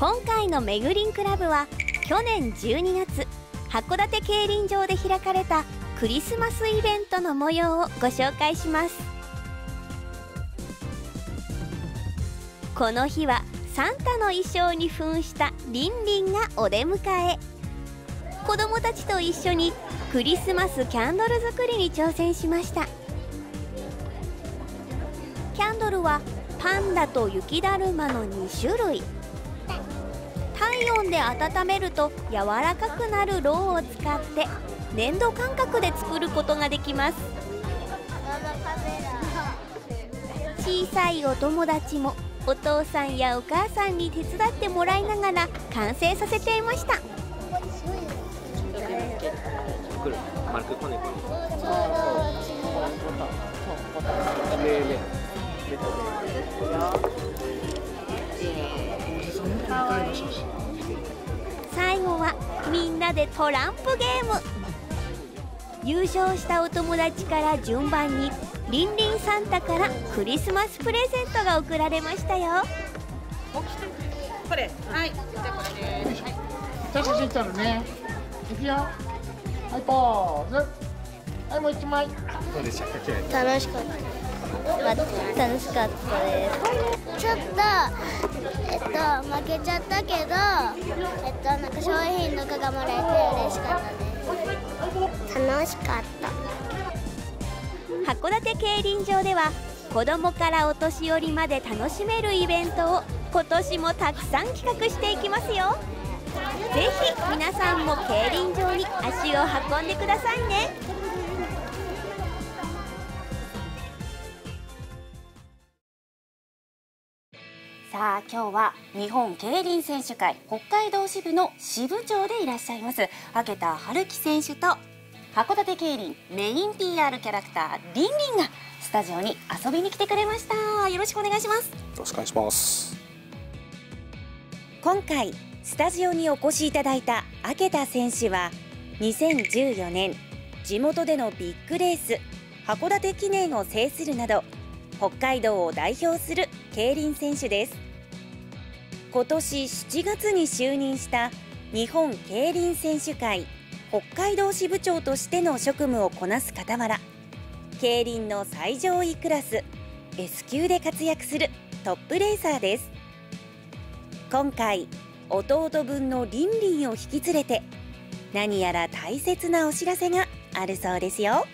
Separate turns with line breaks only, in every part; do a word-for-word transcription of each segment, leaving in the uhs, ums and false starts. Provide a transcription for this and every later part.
今回のめぐりんクラブは去年じゅうにがつ函館競輪場で開かれたクリスマスイベントの模様をご紹介します。この日はサンタの衣装に扮したリンリンがお出迎え、子どもたちと一緒にクリスマスキャンドル作りに挑戦しました。キャンドルはパンダと雪だるまのにしゅるい。体温で温めると柔らかくなるろうを使って粘土感覚で作ることができます。小さいお友達もお父さんやお母さんに手伝ってもらいながら完成させていました。最後はみんなでトランプゲーム。優勝したお友達から順番にリンリンサンタからクリスマスプレゼントが贈られましたよ。
これ、はい、じゃあこれです。はい。
じゃあ写真撮るね。いくよ。はい、ポーズ。はい、もう一枚。どうでしたか？
楽しかった。楽しかったです。ちょっと、えっと、負けちゃったけど、えっと、なんか商品とかがもらえて嬉しかったです。楽しかった。
函館競輪場では子どもからお年寄りまで楽しめるイベントを今年もたくさん企画していきますよ。ぜひ皆さんも競輪場に足を運んでくださいね。
さあ今日は日本競輪選手会北海道支部の支部長でいらっしゃいます明田春樹選手と函館競輪メイン ピーアール キャラクターリンリンがスタジオに遊びに来てくれました。よろしくお願いします。よ
ろしくお願いします。
今回スタジオにお越しいただいた明田選手はにせんじゅうよねん地元でのビッグレース函館記念を制するなど北海道を代表する競輪選手です。今年しちがつに就任した日本競輪選手会北海道支部長としての職務をこなす傍ら、競輪の最上位クラス エス 級で活躍するトップレーサーです。今回弟分のリンリンを引き連れて何やら大切なお知らせがあるそうですよ。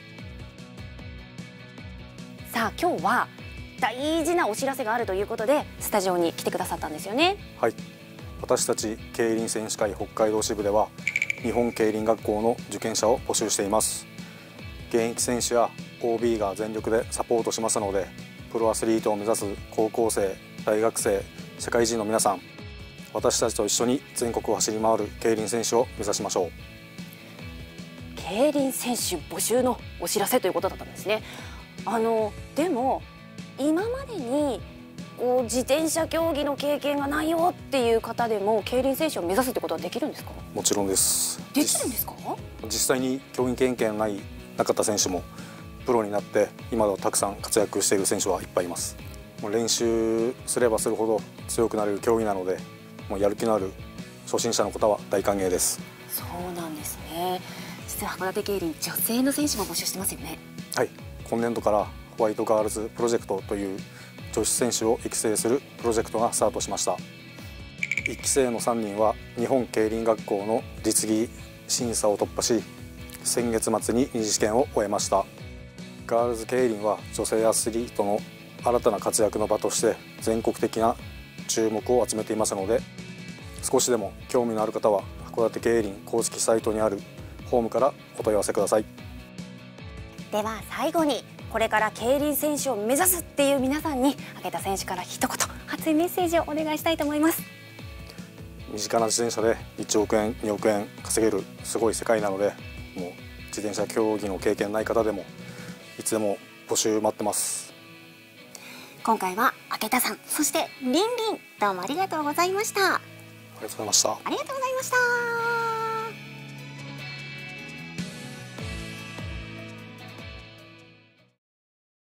さあ今日は大事なお知らせがあるということでスタジオに来てくださったんですよね。
はい、私たち競輪選手会北海道支部では日本競輪学校の受験者を募集しています。現役選手や オービー が全力でサポートしますので、プロアスリートを目指す高校生、大学生、社会人の皆さん、私たちと一緒に全国を走り回る競輪選手を目指しましょう。
競輪選手募集のお知らせということだったんですね。あのでも今までにこう自転車競技の経験がないよっていう方でも競輪選手を目指すってことはできるんですか？
もちろんです。
できるんですか？
実際に競技経験ないなかった選手もプロになって今ではたくさん活躍している選手はいっぱいいます。もう練習すればするほど強くなれる競技なので、もうやる気のある初心者の方は大歓迎です。
そうなんですね。実は函館競輪女性の選手も募集してますよね。
はい、今年度からホワイトガールズプロジェクトという女子選手を育成するプロジェクトがスタートしました。いっき生のさんにんは日本競輪学校の実技審査を突破し、先月末に二次試験を終えました。ガールズ競輪は女性アスリートの新たな活躍の場として全国的な注目を集めていますので、少しでも興味のある方は函館競輪公式サイトにあるホームからお問い合わせください。
では最後にこれから競輪選手を目指すっていう皆さんに明田選手から一言熱いメッセージをお願いしたいと思います。
身近な自転車でいちおくえんにおくえん稼げるすごい世界なので、もう自転車競技の経験ない方でもいつでも募集待ってます。
今回は明田さん、そしてリンリン、どうもありがとうございました。
ありがとうございました。
ありがとうございました。